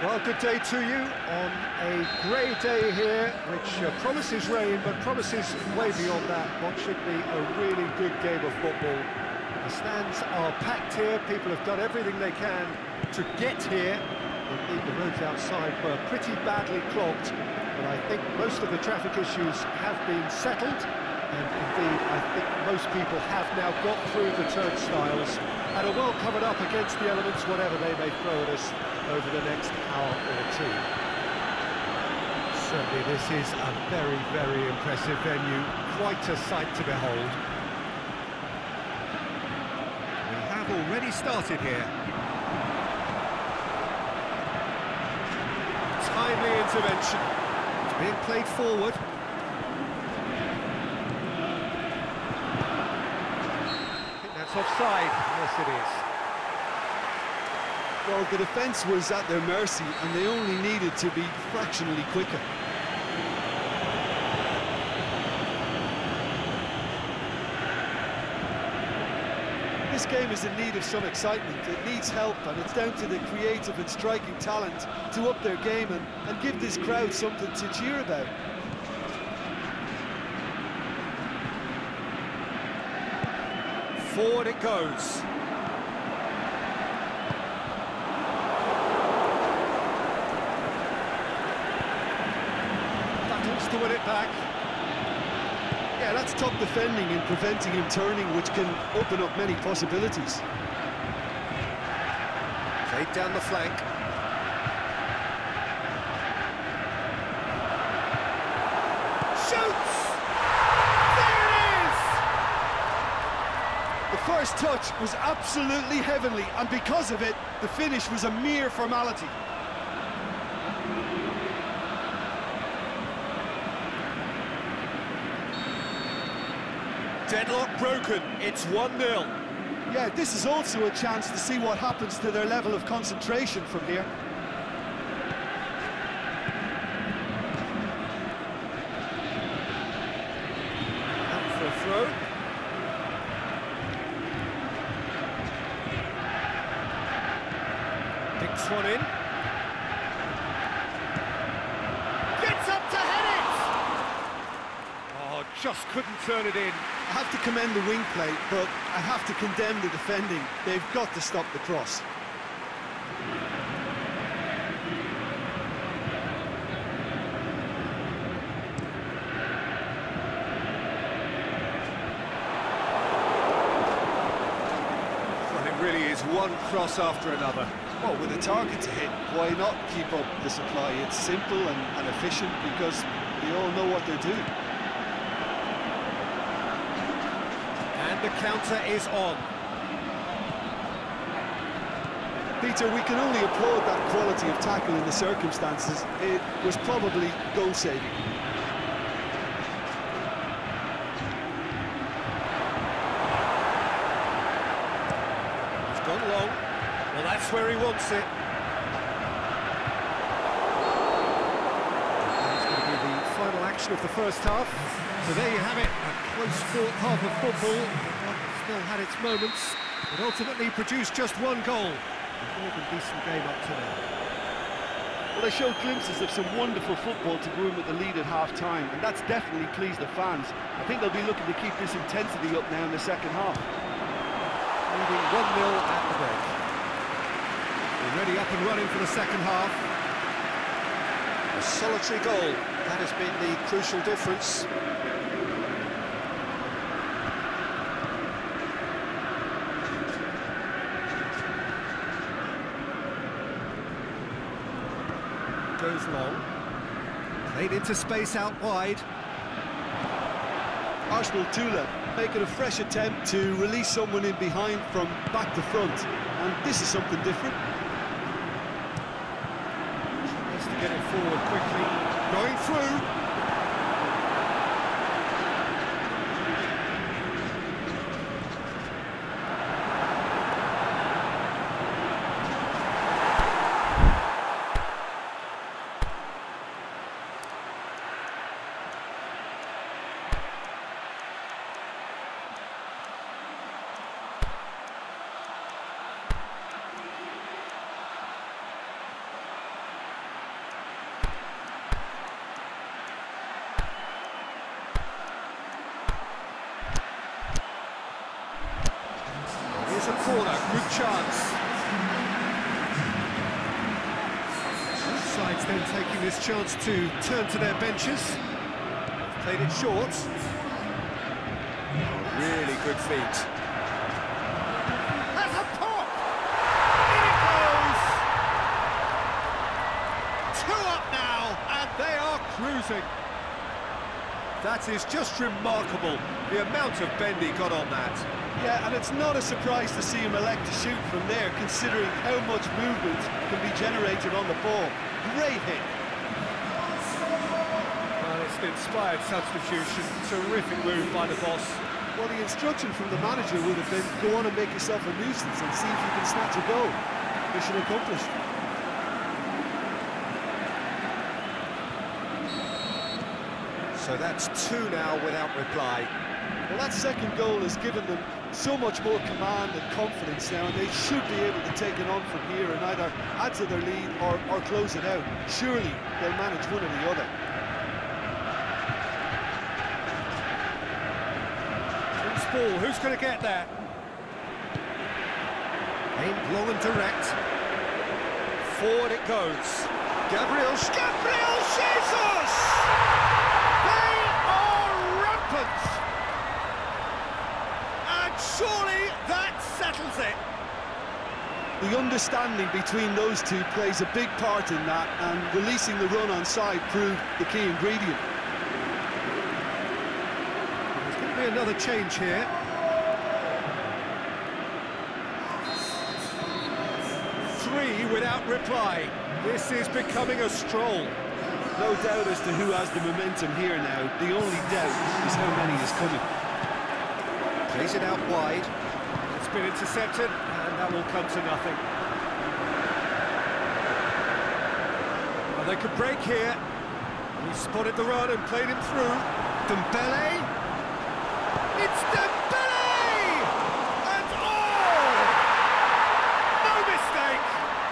Well, good day to you on a grey day here, which promises rain, but promises way beyond that. What should be a really good game of football. The stands are packed here, people have done everything they can to get here. Indeed, the roads outside were pretty badly clogged, but I think most of the traffic issues have been settled, and indeed, I think most people have now got through the turnstiles and are well covered up against the elements, whatever they may throw at us over the next hour or two. Certainly this is a very, very impressive venue, quite a sight to behold. We have already started here. Timely intervention. It's being played forward. I think that's offside. Yes, it is. Well, the defence was at their mercy, and they only needed to be fractionally quicker. This game is in need of some excitement. It needs help, and it's down to the creative and striking talent to up their game and give this crowd something to cheer about. Forward it goes. To win it back. Yeah, that's top defending and preventing him turning, which can open up many possibilities. Played down the flank. Shoots! There it is! The first touch was absolutely heavenly, and because of it, the finish was a mere formality. Deadlock broken, it's 1-0. Yeah, this is also a chance to see what happens to their level of concentration from here. Out for a throw. Picks one in. Gets up to head it! Oh, just couldn't turn it in. I have to commend the wing play, but I have to condemn the defending. They've got to stop the cross. Well, it really is one cross after another. Well, with a target to hit, why not keep up the supply? It's simple and efficient because they all know what they're doing. The counter is on. Peter, we can only applaud that quality of tackle in the circumstances. It was probably goal-saving. He's gone long. Well, that's where he wants it. That's going to be the final action of the first half. So there you have it, a close-fought half of football. Still had its moments, but ultimately produced just one goal. A more than decent game up to now. Well, they showed glimpses of some wonderful football to go in with the lead at half-time, and that's definitely pleased the fans. I think they'll be looking to keep this intensity up now in the second half. Leading 1-0 at the break. Already up and running for the second half. A solitary goal, that has been the crucial difference. Goes long, played into space out wide. Arsenal Tula making a fresh attempt to release someone in behind from back to front, and this is something different. Needs to get it forward quickly, going through. Here's a corner, good chance. Both sides then taking this chance to turn to their benches. Played it short. Oh, really good feet. Has a pop! In it goes! 2 up now, and they are cruising. That is just remarkable, the amount of bend he got on that. Yeah, and it's not a surprise to see him elect to shoot from there, considering how much movement can be generated on the ball. Great hit. Well, it's an inspired substitution. Terrific move by the boss. Well, the instruction from the manager would have been, go on and make yourself a nuisance and see if you can snatch a goal. Mission accomplished. So that's 2 now without reply. Well, that second goal has given them so much more command and confidence now, and they should be able to take it on from here and either add to their lead or close it out. Surely they'll manage one or the other. Loose ball, who's going to get that? Aimed long and direct. Forward it goes. Gabriel Jesus! They are rampant! And surely that settles it. The understanding between those two plays a big part in that, and releasing the run on side proved the key ingredient. There's going to be another change here. Three without reply. This is becoming a stroll. No doubt as to who has the momentum here now. The only doubt is how many is coming. Plays it out wide. It's been intercepted, and that will come to nothing. Well, they could break here. He spotted the run and played him through. Dembele. It's Dembele! And oh! No mistake!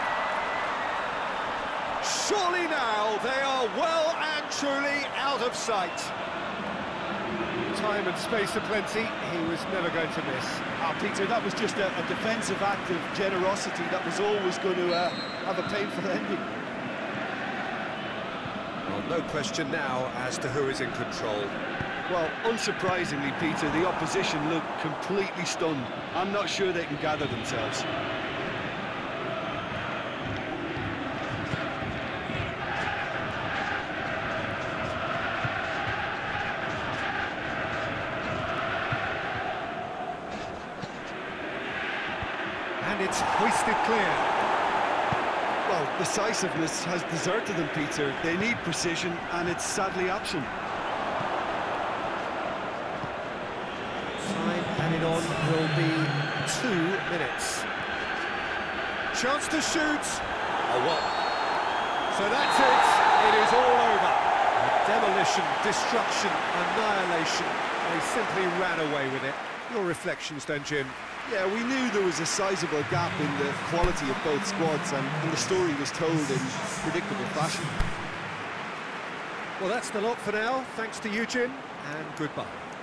Surely now they are well and truly out of sight. Time and space aplenty, he was never going to miss. Peter, that was just a defensive act of generosity that was always going to have a painful ending. Well, no question now as to who is in control. Well, unsurprisingly, Peter, the opposition look completely stunned. I'm not sure they can gather themselves. And it's hoisted clear. Well, decisiveness has deserted them, Peter. They need precision, and it's sadly absent. Time added on will be 2 minutes. Chance to shoot. Oh, what? So that's it. It is all over. Demolition, destruction, annihilation. They simply ran away with it. Your reflections then, Jim? Yeah, we knew there was a sizable gap in the quality of both squads, and the story was told in predictable fashion. Well, that's the lot for now. Thanks to you, Jim, and goodbye.